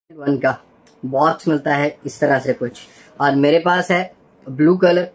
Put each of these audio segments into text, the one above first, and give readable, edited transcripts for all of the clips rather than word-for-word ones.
One का box मिलता है इस तरह से कुछ, और मेरे पास है ब्लू कलर।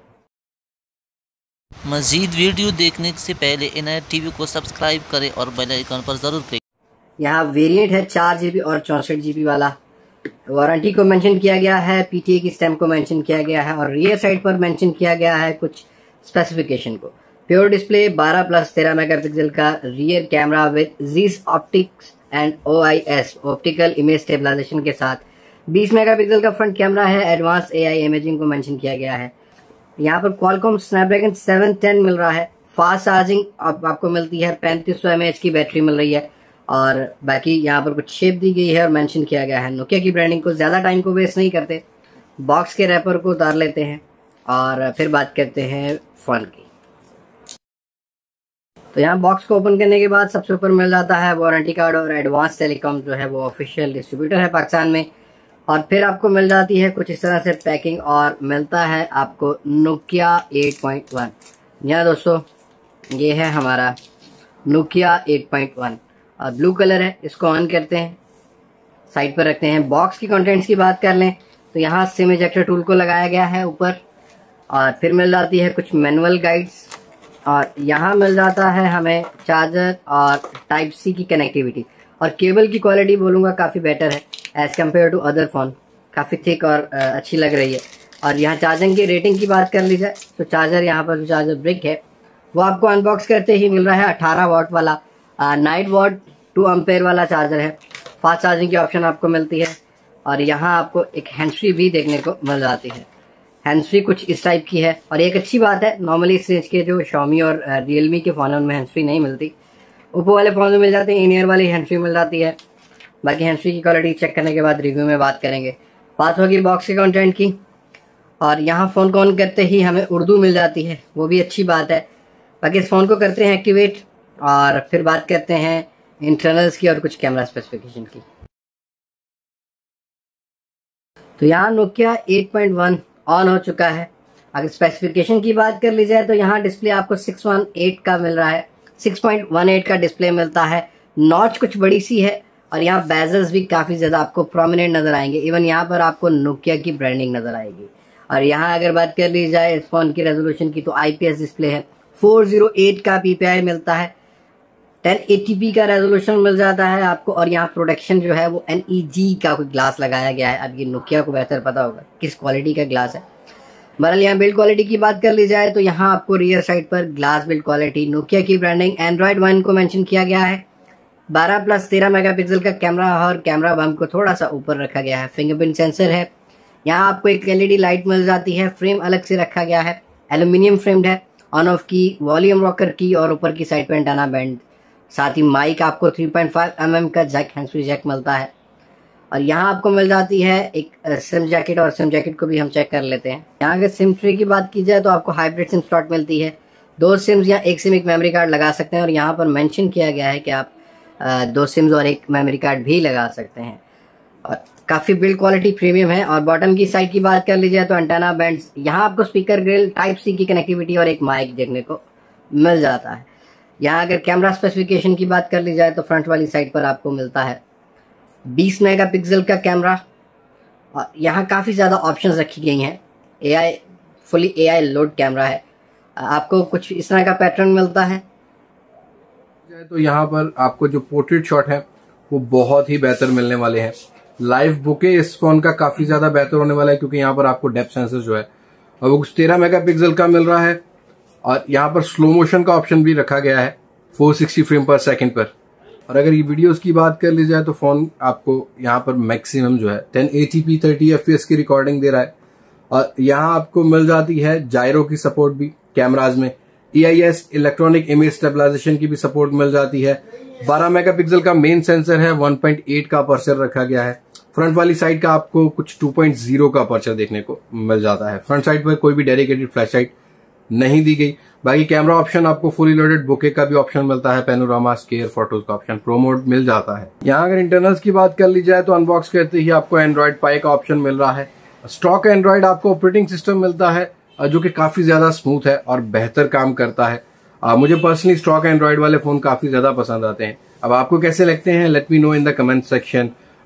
मज़ीद वीडियो देखने से पहले इनायत टीवी को सब्सक्राइब करें और बेल आइकन पर ज़रूर क्लिक। यहाँ वेरिएंट है 4 GB और 64 GB वाला। वारंटी को मेंशन किया गया है, PTA की स्टैम्प को मेंशन किया गया है, और रियर साइड पर मेंशन किया गया है कुछ स्पेसिफिकेशन को। प्योर डिस्प्ले 12+13 मेगापिक्सल का rear camera with Zeiss optics and OIS optical image stabilisation के साथ 20 मेगापिक्सल का फ्रंट कैमरा है। एडवांस AI इमेजिंग को मेंशन किया गया है। यहाँ पर Qualcomm Snapdragon 710 मिल रहा है। फास्ट चार्जिंग आपको मिलती है, 3500 mAh की बैटरी मिल रही है, और बाकी यहाँ पर कुछ शेप दी गई है और मेंशन किया गया है। नोकिया की ब्रांडिंग को ज़्यादा टाइम को वेस्ट नहीं करते, बॉक्स के रैपर को उतार लेते हैं और फिर बात करते हैं फ़ोन की। तो यहाँ बॉक्स को ओपन करने के बाद सबसे ऊपर मिल जाता है वारंटी कार्ड, और एडवांस टेलीकॉम जो है वो ऑफिशियल डिस्ट्रीब्यूटर है पाकिस्तान में। और फिर आपको मिल जाती है कुछ इस तरह से पैकिंग, और मिलता है आपको नोकिया 8.1। यहाँ दोस्तों ये है हमारा नोकिया 8.1 और ब्लू कलर है। इसको ऑन करते हैं, साइड पर रखते हैं। बॉक्स की कंटेंट्स की बात कर लें तो यहाँ सिम इजेक्टर टूल को लगाया गया है ऊपर, और फिर मिल जाती है कुछ मैनुअल गाइड्स, और यहाँ मिल जाता है हमें चार्जर और टाइप सी की कनेक्टिविटी। और केबल की क्वालिटी बोलूँगा काफ़ी बेटर है as compare to other phone, काफ़ी थिक और अच्छी लग रही है। और यहाँ चार्जिंग की रेटिंग की बात कर ली जाए तो चार्जर, यहाँ पर जो चार्जर ब्रिक है वो आपको अनबॉक्स करते ही मिल रहा है 18 वाट वाला 9 वाट 2 एम्पेयर वाला चार्जर है। फास्ट चार्जिंग की ऑप्शन आपको मिलती है, और यहाँ आपको एक हैंड्स फ्री भी देखने को मिल जाती है। हैंड्स फ्री कुछ इस टाइप की है, और एक अच्छी बात है, नॉर्मली इस रेंज के जो Xiaomi और Realme के फ़ोन में हैंड्स फ्री नहीं मिलती, ओप्पो वाले फ़ोन में मिल जाती है। इन ईयर वाली हैंड्स फ्री मिल जाती है। बाकी हैंड्स फ्री की क्वालिटी चेक करने के बाद रिव्यू में बात करेंगे। बात होगी बॉक्स के कंटेंट की, और यहाँ फ़ोन को ऑन करते ही हमें उर्दू मिल जाती है, वो भी अच्छी बात है। बाकी इस फ़ोन को करते हैं एक्टिवेट, और फिर बात करते हैं इंटरनल्स की और कुछ कैमरा स्पेसिफिकेशन की। तो यहाँ नोकिया 8.1 ऑन हो चुका है। अगर स्पेसिफिकेशन की बात कर ली जाए तो यहाँ डिस्प्ले आपको 618 का मिल रहा है, 6.18 का डिस्प्ले मिलता है। नॉच कुछ बड़ी सी है, और यहाँ बेजल्स भी काफ़ी ज़्यादा आपको प्रोमिनेंट नज़र आएंगे। इवन यहाँ पर आपको नोकिया की ब्रांडिंग नज़र आएगी। और यहाँ अगर बात कर ली जाए इस फ़ोन की रेजोल्यूशन की तो IPS डिस्प्ले है, 408 का PPI मिलता है, 1080p का रेजोल्यूशन मिल जाता है आपको। और यहाँ प्रोटेक्शन जो है वो NEG का कोई ग्लास लगाया गया है। अब ये नोकिया को बेहतर पता होगा किस क्वालिटी का ग्लास है। बहरहाल यहाँ बिल्ड क्वालिटी की बात कर ली जाए तो यहाँ आपको रियर साइड पर ग्लास बिल्ड क्वालिटी, नोकिया की ब्रांडिंग, Android One को मेंशन किया गया है। 12+13 मेगापिक्सल का कैमरा, और कैमरा बम को थोड़ा सा ऊपर रखा गया है। फिंगरप्रिंट सेंसर है। यहाँ आपको एक LED लाइट मिल जाती है। फ्रेम अलग से रखा गया है, एल्यूमिनियम फ्रेम्ड है। ऑन ऑफ की, वॉल्यूम रॉकर की, और ऊपर की साइड पर एंटेना बैंड, साथ ही माइक आपको 3.5 mm का जैक, हैंड्स फ्री जैक मिलता है। और यहाँ आपको मिल जाती है एक सिम जैकेट, और सिम जैकेट को भी हम चेक कर लेते हैं। यहाँ अगर सिम ट्री की बात की जाए तो आपको हाइब्रिड सिम स्लॉट मिलती है। 2 सिम्स या एक सिम एक मेमोरी कार्ड लगा सकते हैं, और यहाँ पर मेंशन किया गया है कि आप 2 सिम्स और एक मेमोरी कार्ड भी लगा सकते हैं। और काफ़ी बिल्ड क्वालिटी प्रीमियम है। और बॉटम की साइड की बात कर ली जाए तो एंटेना बैंड्स, यहाँ आपको स्पीकर ग्रिल, टाइप सी की कनेक्टिविटी और एक माइक देखने को मिल जाता है। यहाँ अगर कैमरा स्पेसिफिकेशन की बात कर ली जाए तो फ्रंट वाली साइड पर आपको मिलता है 20 मेगापिक्सल का कैमरा, और यहाँ काफ़ी ज़्यादा ऑप्शंस रखी गई हैं। फुली AI लोड कैमरा है। आपको कुछ इस तरह का पैटर्न मिलता है। तो यहाँ पर आपको जो पोर्ट्रेट शॉट है वो बहुत ही बेहतर मिलने वाले हैं। लाइव बुके इस फोन का काफी ज्यादा बेहतर होने वाला है, क्योंकि यहाँ पर आपको डेप्थ सेंसर जो है वो कुछ 13 मेगापिक्सल का मिल रहा है, और यहाँ पर स्लो मोशन का ऑप्शन भी रखा गया है 460 फ्रेम पर सेकंड पर। और अगर ये वीडियोस की बात कर ली जाए तो फोन आपको यहाँ पर मैक्सिमम जो है 1080p 30 FPS की रिकॉर्डिंग दे रहा है। और यहाँ आपको मिल जाती है जायरो की सपोर्ट भी कैमराज में, EIS इलेक्ट्रॉनिक इमेज स्टेबलाइजेशन की भी सपोर्ट मिल जाती है। 12 मेगापिक्सल का मेन सेंसर है, 1.8 का अपर्चर रखा गया है। फ्रंट वाली साइड का आपको कुछ 2.0 का अपर्चर देखने को मिल जाता है। फ्रंट साइड पर कोई भी डेडिकेटेड फ्लैश लाइट नहीं दी गई। बाकी कैमरा ऑप्शन आपको फुली लोडेड बुके का भी ऑप्शन मिलता है, पैनोरामा, स्केयर फोटोज का ऑप्शन, प्रो मोड मिल जाता है। यहाँ अगर इंटरनल्स की बात कर ली जाए तो अनबॉक्स करते ही आपको एंड्रॉइड पाई का ऑप्शन मिल रहा है। स्टॉक एंड्रॉइड आपको ऑपरेटिंग सिस्टम मिलता है जो कि काफी ज्यादा स्मूथ है और बेहतर काम करता है। मुझे पर्सनली स्टॉक एंड्रॉइड वाले फोन काफी ज्यादा पसंद आते हैं। अब आपको कैसे लगते हैं, let me know in the comment section.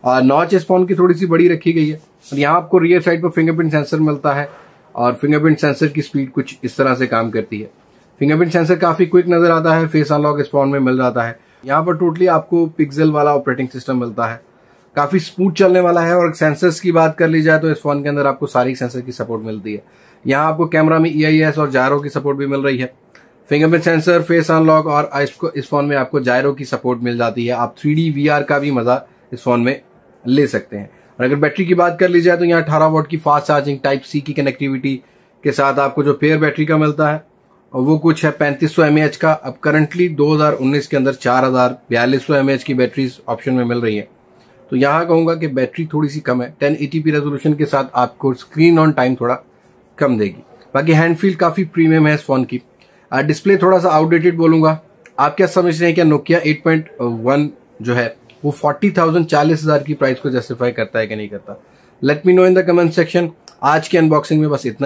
Notch इस फोन की थोड़ी सी बड़ी रखी गई है और यहाँ आपको रियर साइड पर फिंगरप्रिंट सेंसर मिलता है और फिंगरप्रिंट सेंसर की स्पीड कुछ इस तरह से काम करती है। फिंगरप्रिंट सेंसर काफी क्विक नजर आता है, फेस अनलॉक इस फोन में मिल जाता है। यहाँ पर टोटली आपको पिक्सल वाला ऑपरेटिंग सिस्टम मिलता है, काफी स्मूथ चलने वाला है। और सेंसर्स की बात कर ली जाए तो इस फोन के अंदर आपको सारी सेंसर की सपोर्ट मिलती है। यहाँ आपको कैमरा में EIS और जायरो की सपोर्ट भी मिल रही है। फिंगरप्रिंट सेंसर, फेस अनलॉक और इस फोन में आपको जायरो की सपोर्ट मिल जाती है। आप 3D VR का भी मजा इस फोन में ले सकते हैं। और अगर बैटरी की बात कर ली जाए तो यहाँ 18 वॉट की फास्ट चार्जिंग Type-C की कनेक्टिविटी के साथ आपको जो पेयर बैटरी का मिलता है और वो कुछ है 3500 mAh का। अब करंटली 2019 के अंदर 4200 mAh की बैटरीज ऑप्शन में मिल रही है। तो यहाँ कहूंगा कि बैटरी थोड़ी सी कम है। 1080p रेजोल्यूशन के साथ आपको स्क्रीन ऑन टाइम थोड़ा कम देगी। बाकी हैंड फील काफी प्रीमियम है इस फोन की। डिस्प्ले थोड़ा सा आउटडेटेड बोलूंगा। आप क्या समझ रहे हैं, क्या नोकिया 8.1 जो है वो 40,000 की प्राइस को जस्टिफाई करता है कि नहीं करता? Let me know in the comment section. आज की अनबॉक्सिंग में बस इतना।